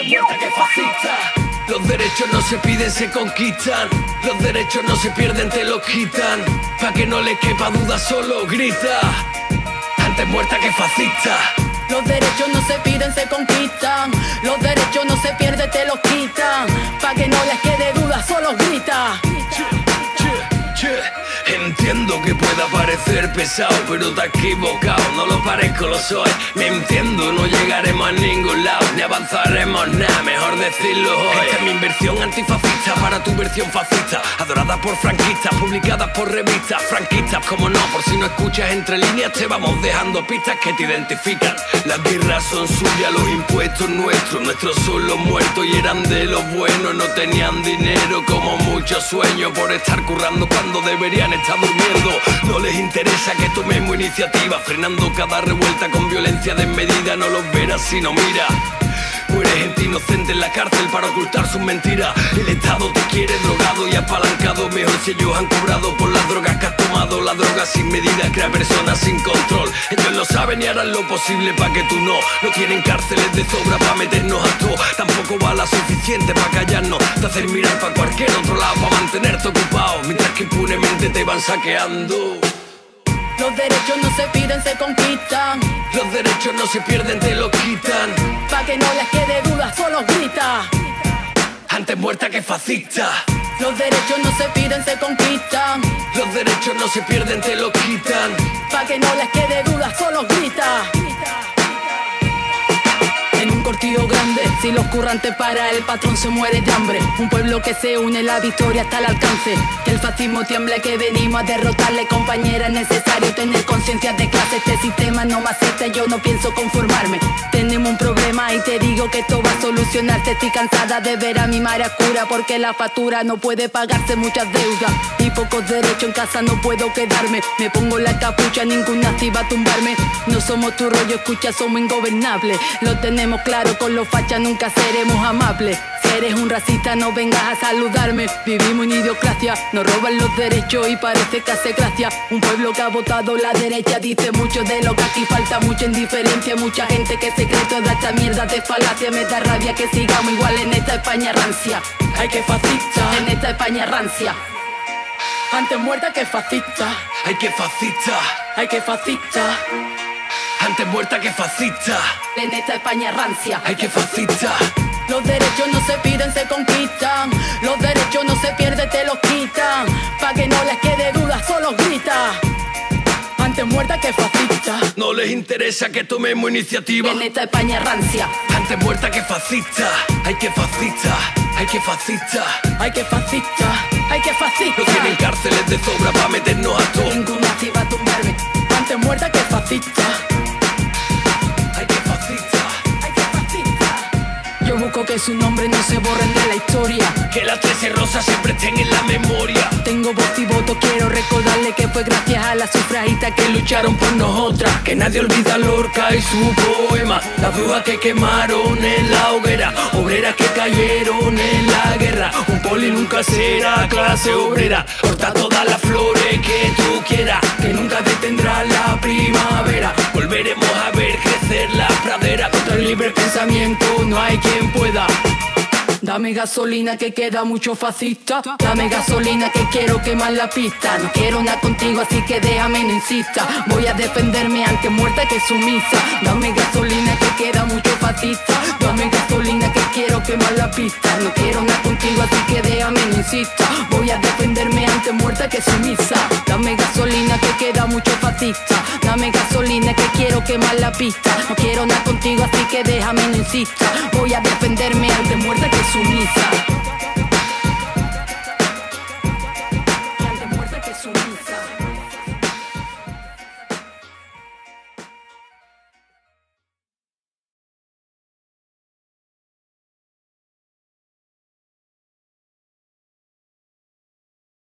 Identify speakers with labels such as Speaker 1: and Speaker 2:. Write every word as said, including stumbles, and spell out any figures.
Speaker 1: muerta que fascista. Los derechos no se piden, se conquistan. Los derechos no se pierden, te los quitan. Pa' que no le quepa duda, solo grita. Antes muerta que fascista.
Speaker 2: Los derechos no se piden, se conquistan. Los derechos no se pierden, te los quitan. Pa' que no les quede duda, solo grita.
Speaker 1: Entiendo que pueda parecer pesado, pero te has equivocado, no lo parezco, lo soy. Me entiendo, no llegaremos a ningún lado, ni avanzaremos nada, mejor decirlo hoy. Esta es mi inversión antifascista para tu versión fascista, adorada por franquistas, publicadas por revistas franquistas, como no, por si no escuchas entre líneas te vamos dejando pistas que te identifican. Las guerras son suyas, los impuestos nuestros, nuestros son los muertos y eran de los buenos, no tenían dinero como muchos sueños por estar currando cuando deberían estar durmiendo. No les interesa que tomemos iniciativa, frenando cada revuelta con violencia desmedida. No los verás si no mira. Muere gente inocente en la cárcel para ocultar sus mentiras. El Estado te quiere drogado y apalancado. Mejor si ellos han cobrado por las drogas que has tomado. La droga sin medida crea personas sin control. Ellos lo saben y harán lo posible para que tú no. No tienen cárceles de sobra para meternos a todo. Tampoco balas suficientes para callarnos, te hacen mirar para cualquier otro lado para mantenerte ocupado, mientras que impunemente te van saqueando.
Speaker 2: Los derechos no se piden, se conquistan.
Speaker 1: Los derechos no se pierden, te los quitan.
Speaker 2: Pa' que no les quede duda, solo grita.
Speaker 1: Antes muerta que fascista.
Speaker 2: Los derechos no se piden, se conquistan.
Speaker 1: Los derechos no se pierden, te los quitan.
Speaker 2: Pa' que no les quede duda, solo grita. En un cortillo grande, si los currantes para el patrón se muere de hambre. Un pueblo que se une, la victoria está al alcance. Que el fascismo tiemble, que venimos a derrotarle. Compañera, es necesario tener conciencia de clase. Este sistema no me acepta, yo no pienso conformarme. Tenemos un problema y te digo que esto va a solucionarse. Estoy cansada de ver a mi madre a cura, porque la factura no puede pagarse, muchas deudas y pocos derechos. En casa no puedo quedarme, me pongo la capucha, ningún nazi va a tumbarme. No somos tu rollo, escucha, somos ingobernables. Lo tenemos claro, con los fachas nunca seremos amables. Si eres un racista no vengas a saludarme. Vivimos en idiocracia, nos roban los derechos y parece que hace gracia. Un pueblo que ha votado la derecha dice mucho de lo que aquí falta, mucha indiferencia. Mucha gente que se cree toda esta mierda de falacia. Me da rabia que sigamos igual en esta España rancia.
Speaker 1: Ay, que fascista.
Speaker 2: En esta España rancia. Antes muerta que fascista.
Speaker 1: Ay, que fascista.
Speaker 2: Ay, que fascista.
Speaker 1: Antes muerta que fascista.
Speaker 2: En esta España rancia.
Speaker 1: Ay, que fascista.
Speaker 2: Los derechos no se piden, se conquistan. Los derechos no se pierden, te los quitan. Pa' que no les quede duda, solo grita. Antes muerta que fascista.
Speaker 1: No les interesa que tomemos iniciativa.
Speaker 2: En esta España rancia.
Speaker 1: Antes muerta que fascista. Ay, que fascista. Ay, que fascista.
Speaker 2: Ay, que fascista. Ay, que fascista.
Speaker 1: No tienen cárceles de sobra para meternos a todos.
Speaker 2: Ningún nazi va a tumbarme. Antes muerta que fascista.
Speaker 1: Ay, que fascista.
Speaker 2: Ay, que fascista. Yo busco que sus nombres no se borren de la historia.
Speaker 1: Que las trece rosas siempre estén en la memoria.
Speaker 2: Tengo voz y voto, quiero recordarle que fue gracias a las sufragistas que lucharon por nosotras.
Speaker 1: Que nadie olvida a Lorca y su poema. Las brujas que quemaron en la hoguera, obreras que cayeron en la guerra. Un poli nunca será clase obrera. Corta todas las flores que tú quieras, que nunca detendrá la primavera. Volveremos a ver crecer la pradera. Contra el libre pensamiento no hay quien pueda.
Speaker 2: Dame gasolina que queda mucho fascista. Dame gasolina que quiero quemar la pista. No quiero nada contigo así que déjame, no insista. Voy a defenderme antes muerta que sumisa. Dame gasolina que queda mucho fascista. Dame gasolina que quiero quemar la pista. No quiero nada contigo así que déjame, no insista. Voy a defenderme antes muerta que sumisa. Dame gasolina que queda mucho fascista. Dame gasolina que quiero quemar la pista. No quiero nada contigo así que déjame, no insista. Voy a defenderme antes muerta que sumisa.